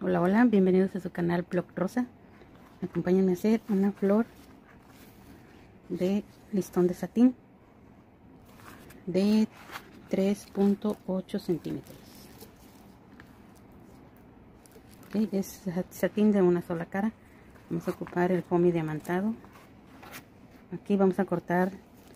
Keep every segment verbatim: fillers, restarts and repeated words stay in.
Hola, hola, bienvenidos a su canal Blog Rosa. Acompáñenme a hacer una flor de listón de satín de tres punto ocho centímetros. Okay, es satín de una sola cara. Vamos a ocupar el foamy diamantado. Aquí vamos a cortar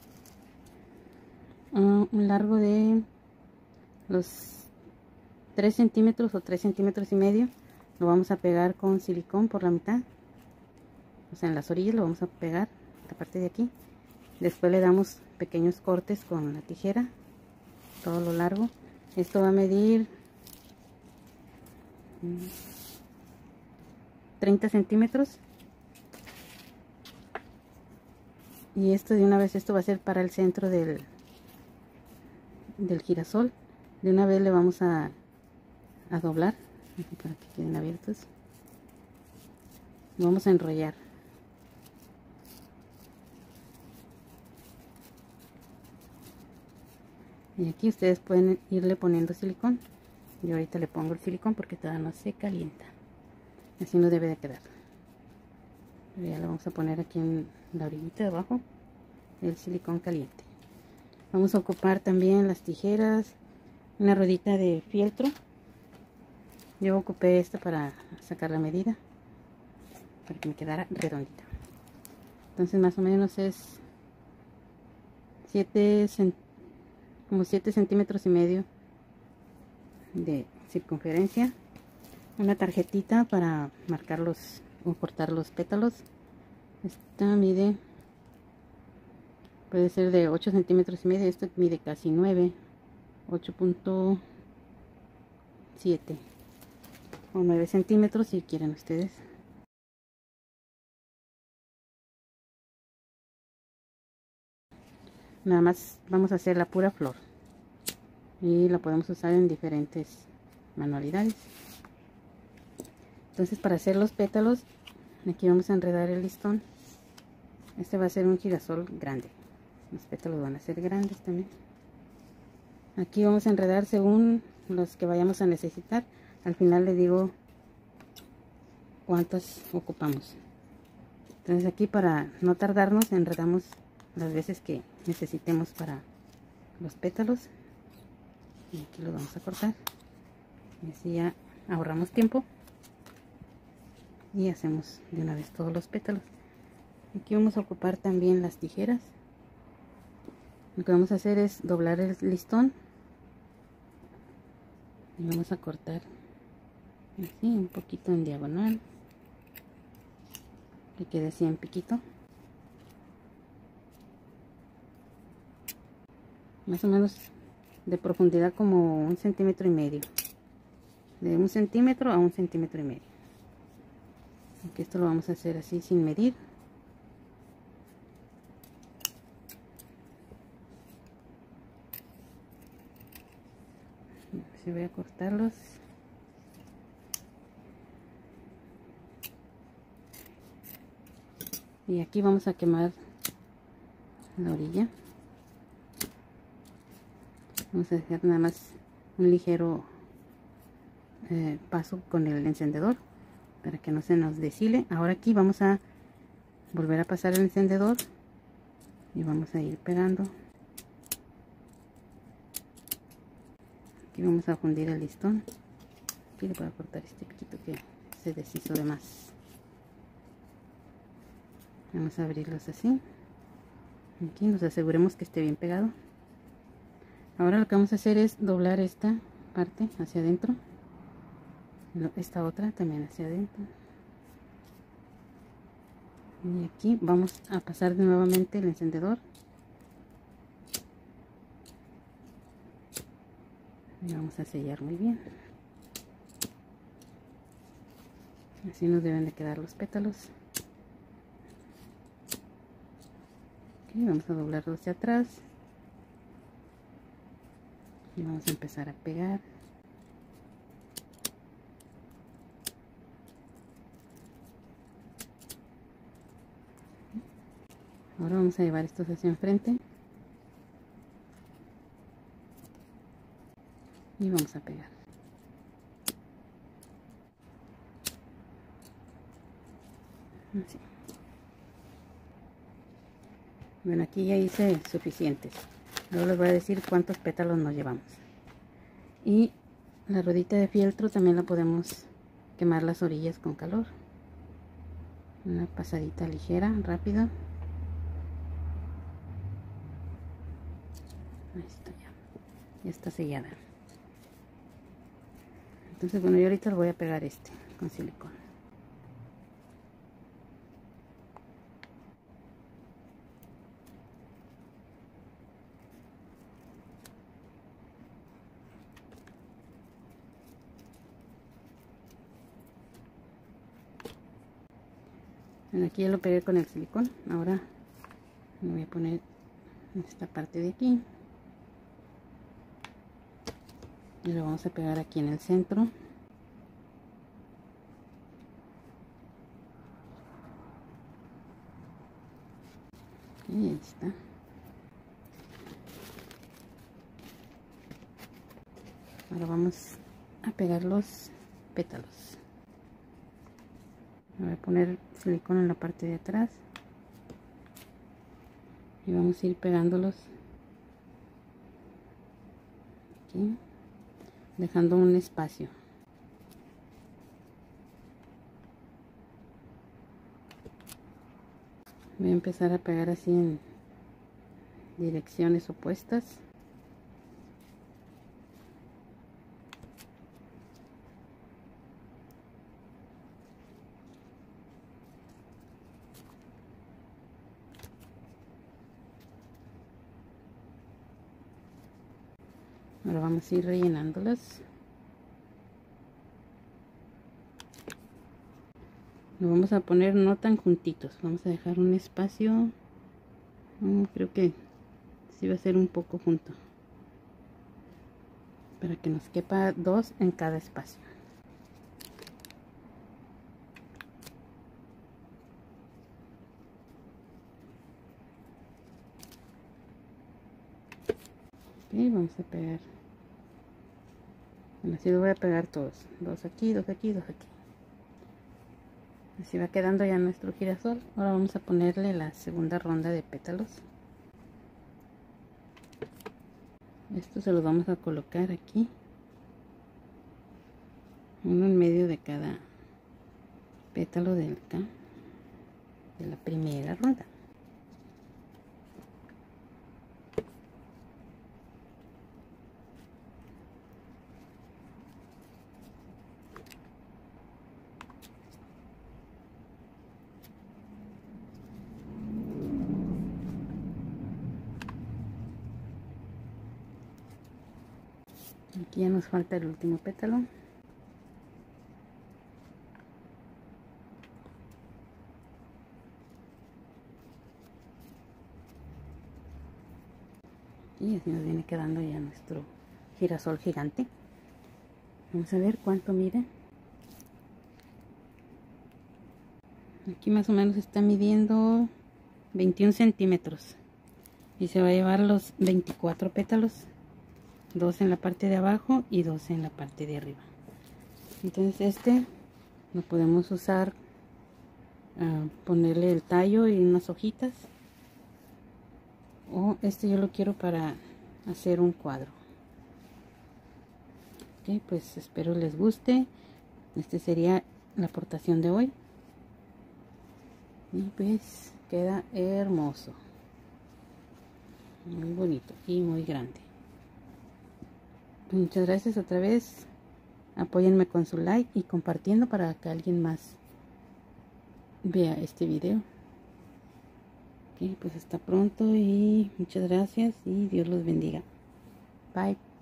uh, un largo de los tres centímetros o tres centímetros y medio. Lo vamos a pegar con silicón por la mitad, o sea, en las orillas lo vamos a pegar, la parte de aquí. Después le damos pequeños cortes con la tijera, todo lo largo. Esto va a medir treinta centímetros. Y esto de una vez, esto va a ser para el centro del, del girasol. De una vez le vamos a, a doblar para que queden abiertos. Vamos a enrollar. Y aquí ustedes pueden irle poniendo silicón. Yo ahorita le pongo el silicón porque todavía no se calienta. Así no debe de quedar. Pero ya lo vamos a poner aquí en la orillita de abajo, el silicón caliente. Vamos a ocupar también las tijeras, una ruedita de fieltro. Yo ocupé esta para sacar la medida, para que me quedara redondita. Entonces más o menos es siete como siete centímetros y medio de circunferencia. Una tarjetita para marcar los o cortar los pétalos. Esta mide, puede ser de ocho centímetros y medio. Esto mide casi nueve, ocho punto siete o nueve centímetros si quieren ustedes. Nada más vamos a hacer la pura flor y la podemos usar en diferentes manualidades. Entonces, para hacer los pétalos, aquí vamos a enredar el listón. Este va a ser un girasol grande, los pétalos van a ser grandes también. Aquí vamos a enredar según los que vayamos a necesitar. Al final le digo cuántas ocupamos. Entonces aquí, para no tardarnos, enredamos las veces que necesitemos para los pétalos. Y aquí los vamos a cortar. Y así ya ahorramos tiempo. Y hacemos de una vez todos los pétalos. Aquí vamos a ocupar también las tijeras. Lo que vamos a hacer es doblar el listón. Y vamos a cortar así un poquito en diagonal, que quede así en piquito, más o menos de profundidad como un centímetro y medio, de un centímetro a un centímetro y medio. Aquí esto lo vamos a hacer así sin medir. Así voy a cortarlos. Y aquí vamos a quemar la orilla. Vamos a dejar nada más un ligero eh, paso con el encendedor para que no se nos deshile. Ahora aquí vamos a volver a pasar el encendedor y vamos a ir pegando. Aquí vamos a fundir el listón. Aquí le voy a cortar este piquito que se deshizo de más. Vamos a abrirlos así. Aquí nos aseguremos que esté bien pegado. Ahora lo que vamos a hacer es doblar esta parte hacia adentro, esta otra también hacia adentro, y aquí vamos a pasar nuevamente el encendedor y vamos a sellar muy bien. Así nos deben de quedar los pétalos. Okay, vamos a doblarlo hacia atrás y vamos a empezar a pegar. Ahora vamos a llevar estos hacia enfrente y vamos a pegar. Así. Bueno, aquí ya hice suficientes. Ahora les voy a decir cuántos pétalos nos llevamos. Y la ruedita de fieltro también la podemos quemar las orillas con calor. Una pasadita ligera, rápido. Ahí está ya. Ya está sellada. Entonces, bueno, yo ahorita le voy a pegar este con silicón. Bueno, aquí ya lo pegué con el silicón. Ahora me voy a poner esta parte de aquí. Y lo vamos a pegar aquí en el centro. Y ahí está. Ahora vamos a pegar los pétalos. Voy a poner silicón en la parte de atrás. Y vamos a ir pegándolos aquí, dejando un espacio. Voy a empezar a pegar así en direcciones opuestas. Ahora vamos a ir rellenándolas. Lo vamos a poner no tan juntitos, vamos a dejar un espacio. Mm, creo que sí va a ser un poco junto, para que nos quepa dos en cada espacio. Ok, vamos a pegar. Bueno, así lo voy a pegar todos. Dos aquí, dos aquí, dos aquí. Así va quedando ya nuestro girasol. Ahora vamos a ponerle la segunda ronda de pétalos. Estos se los vamos a colocar aquí. Uno en medio de cada pétalo del acá, de la primera ronda. Aquí ya nos falta el último pétalo. Y así nos viene quedando ya nuestro girasol gigante. Vamos a ver cuánto mide. Aquí más o menos está midiendo veintiún centímetros. Y se va a llevar los veinticuatro pétalos. Dos en la parte de abajo y dos en la parte de arriba. Entonces este lo podemos usar, uh, ponerle el tallo y unas hojitas. O este yo lo quiero para hacer un cuadro. Ok, pues espero les guste. Este sería la aportación de hoy. Y pues queda hermoso. Muy bonito y muy grande. Muchas gracias otra vez. Apóyenme con su like y compartiendo para que alguien más vea este video. Ok, pues hasta pronto y muchas gracias y Dios los bendiga. Bye.